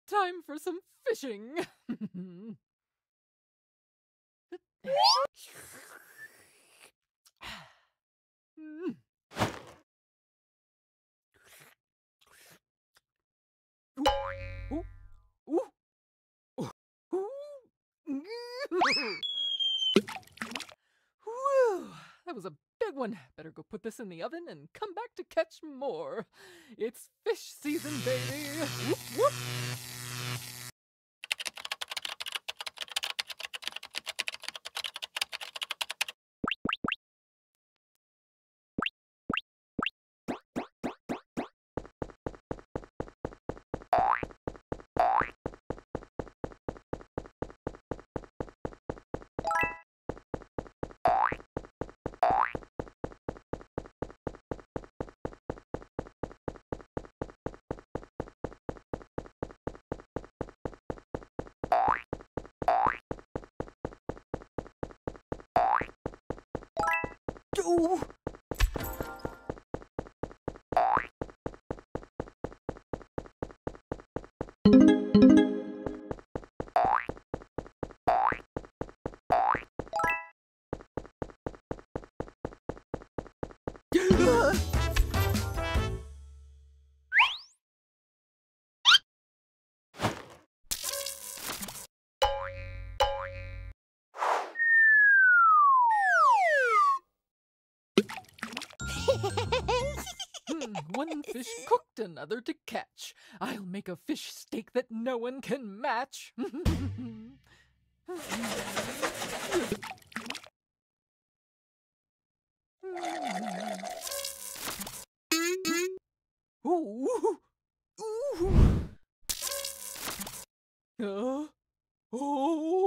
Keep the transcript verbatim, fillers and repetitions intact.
time for some fishing. Ooh, ooh, ooh, ooh. Whew, that was a big one. Better go put this in the oven and come back to catch more. It's fish season, baby. Whoop, whoop. Ooh. Hmm, one fish cooked, another to catch. I'll make a fish steak that no one can match. Ooh, ooh. Uh, oh.